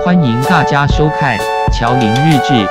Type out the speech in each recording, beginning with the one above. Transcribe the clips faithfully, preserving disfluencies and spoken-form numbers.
欢迎大家收看乔林日志。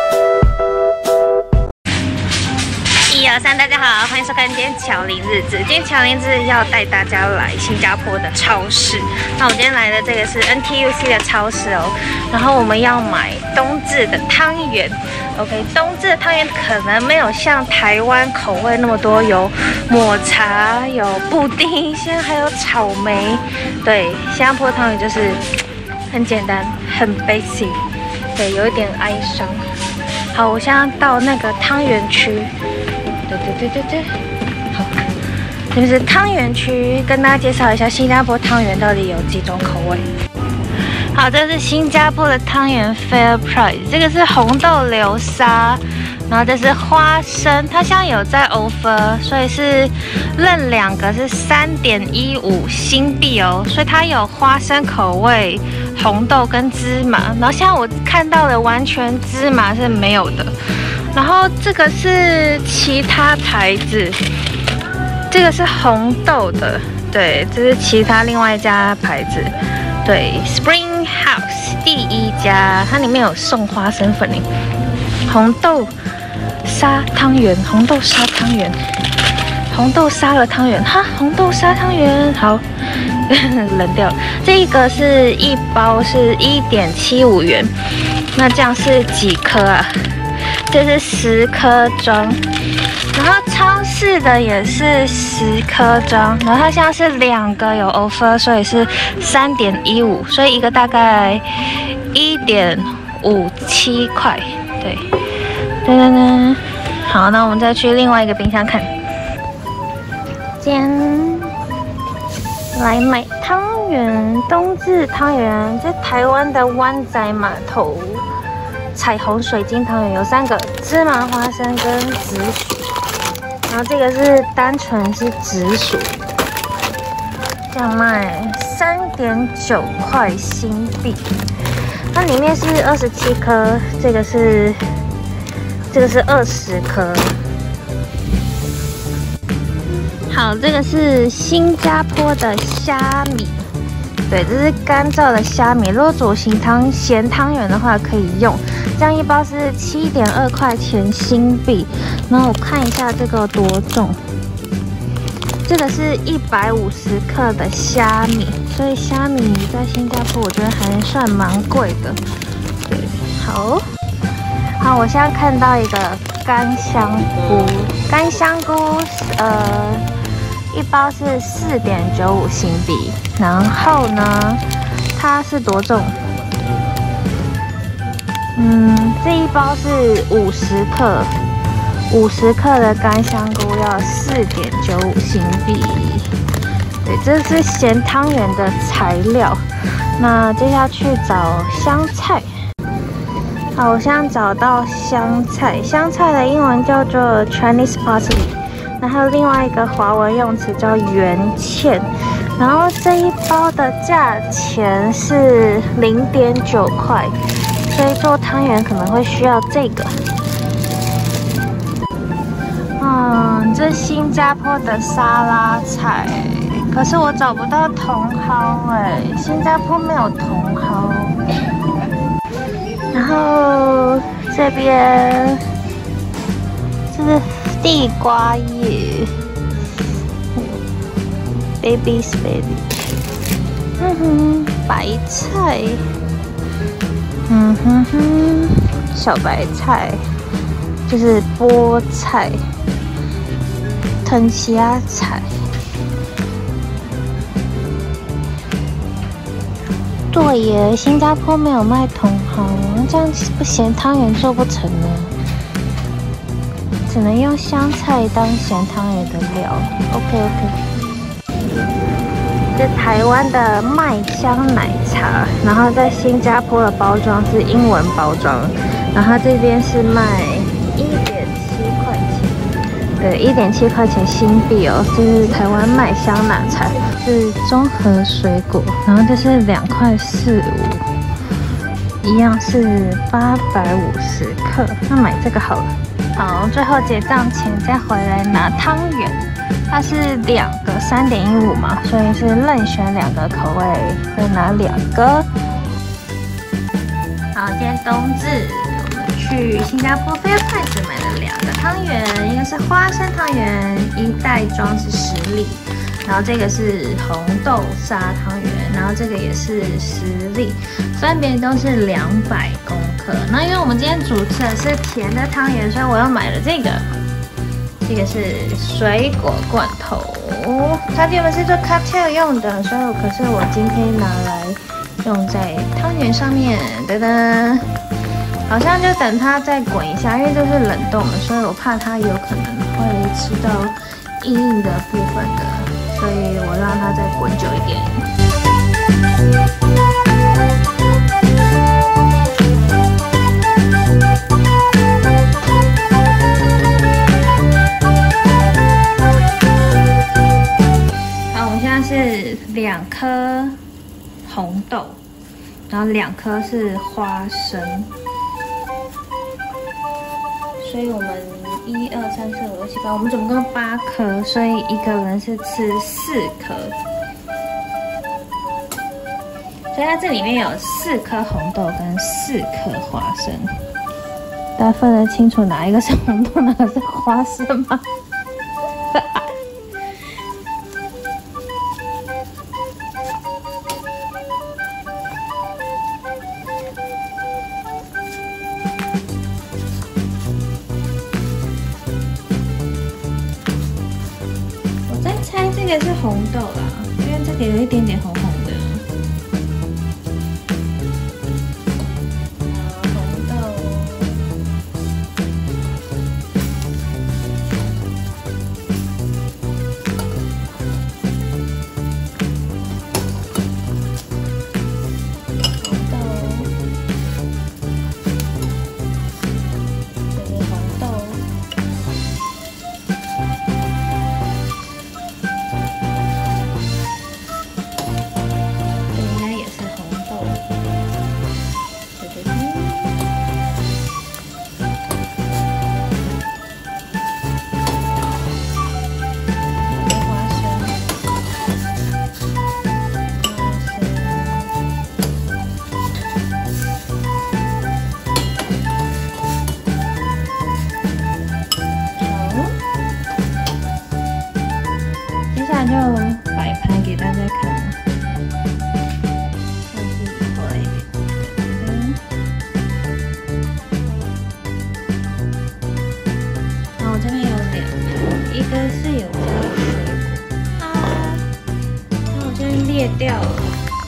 一二三，大家好，欢迎收看今天乔林日志。今天乔林日志要带大家来新加坡的超市。那我今天来的这个是 N T U C 的超市哦，然后我们要买冬至的汤圆。OK， 冬至的汤圆可能没有像台湾口味那么多，有抹茶、有布丁，现在还有草莓。对，新加坡汤圆就是很简单，很 basic， 对，有一点哀伤。好，我现在到那个汤圆区。对对对对对，好，这是汤圆区，跟大家介绍一下新加坡汤圆到底有几种口味。好，这是新加坡的汤圆 Fair Price， 这个是红豆流沙，然后这是花生，它现在有在 offer， 所以是认两个是三点一五新币哦，所以它有花生口味、红豆跟芝麻，然后现在我看到的完全芝麻是没有的。然后这个是其他牌子，这个是红豆的，对，这是其他另外一家牌子，对 ，Spring House 第一家，它里面有送花生粉诶，红豆沙汤圆，红豆沙汤圆，红豆沙的汤圆，哈，红豆沙汤圆，好，冷掉了。这个是一包是一点七五元，那这样是几颗啊？这是十颗装，然后超市的也是十颗装，然后它现在是两个有 offer， 所以是三点一五，所以一个大概一点五七块，对，噔噔噔，好，那我们再去另外一个冰箱看，今天来买汤圆，冬至汤圆，这台湾的湾仔码头。彩虹水晶汤圆有三个，芝麻花生跟紫薯，然后这个是单纯是紫薯，这样卖三点九块新币，它里面是二十七颗，这个是这个是二十颗。好，这个是新加坡的虾米。对，这是干燥的虾米，如果煮咸汤咸汤圆的话可以用。这样一包是七点二块钱新币。然后我看一下这个多重，这个是一百五十克的虾米，所以虾米在新加坡我觉得还算蛮贵的。对，好，好，我现在看到一个干香菇，干香菇，呃。一包是四点九五新币，然后呢，它是多重？嗯，这一包是五十克，五十克的干香菇要四点九五新币。对，这是咸汤圆的材料。那接下去找香菜。好，我现在找到香菜，香菜的英文叫做 Chinese parsley。然后另外一个华文用词叫圆芡，然后这一包的价钱是零点九块，所以做汤圆可能会需要这个。嗯，这新加坡的沙拉菜，可是我找不到茼蒿哎，新加坡没有茼蒿。然后这边这是。地瓜叶 ，baby spinach， 嗯哼，白菜，嗯哼哼，小白菜，就是菠菜，藤虾菜。对耶，新加坡没有卖茼蒿，这样不咸汤圆做不成呢。只能用香菜当咸汤圆的料。OK OK。这台湾的麦香奶茶，然后在新加坡的包装是英文包装，然后这边是卖一点七块钱，对，一点七块钱新币哦。这是台湾麦香奶茶，是综合水果，然后这是两块四五，一样是八百五十克，那买这个好了。好，最后结账前再回来拿汤圆，它是两个三点一五嘛，所以是任选两个口味，再拿两个。 好，今天冬至，我们去新加坡 FairPrice 买了两个汤圆，一个是花生汤圆，一袋装是十粒，然后这个是红豆沙汤圆，然后这个也是十粒，分别都是两百公克。那因为我们今天主吃的是甜的汤圆，所以我又买了这个，这个是水果罐头，它原本是做 cocktail 用的，所以可是我今天拿来用在汤圆上面，噔噔，好像就等它再滚一下，因为这是冷冻的，所以我怕它有可能会吃到硬硬的部分的，所以我让它再滚久一点。好，我们现在是两颗红豆，然后两颗是花生，所以我们一二三四五六七八，我们总共八颗，所以一个人是吃四颗，所以它这里面有四颗红豆跟四颗花生，大家分得清楚哪一个是红豆，哪个是花生吗？这个是红豆啦，因为这个有一点点红红的。红豆，红豆，这是红豆。就摆盘给大家看，看自己过来一点。嗯，然后我这边有两盘，一个是有加水果啊，那我这边裂掉了。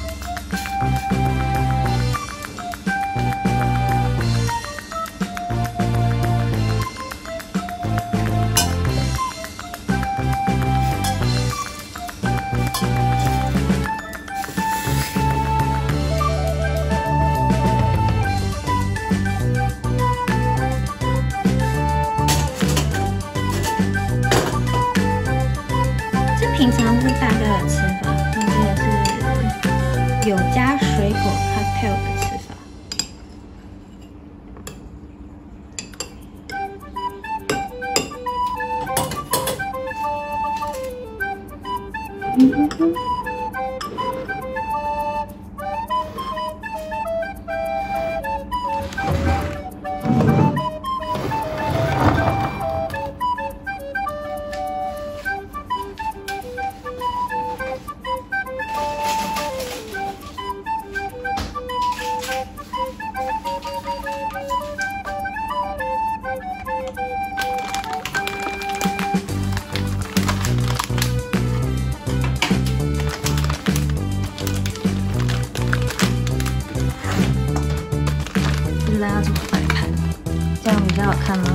平常是大哥的吃法，那这个是有加水果 cocktail 的吃法。嗯哼哼。不知道要怎么摆盘，这样比较好看吗？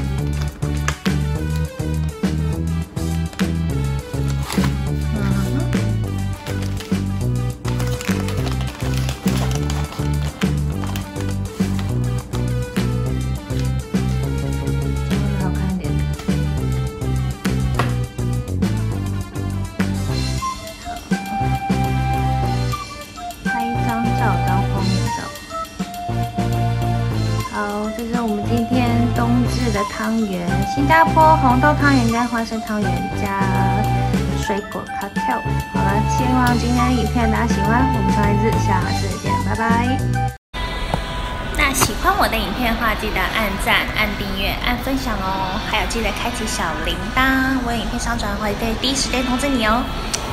这是我们今天冬至的汤圆，新加坡红豆汤圆加花生汤圆加水果 cocktail。好了，希望今天的影片大家喜欢，我们上一次下次见，拜拜。 欢我的影片的话，记得按赞、按订阅、按分享哦，还有记得开启小铃铛，我有影片上传会对第一时间通知你哦。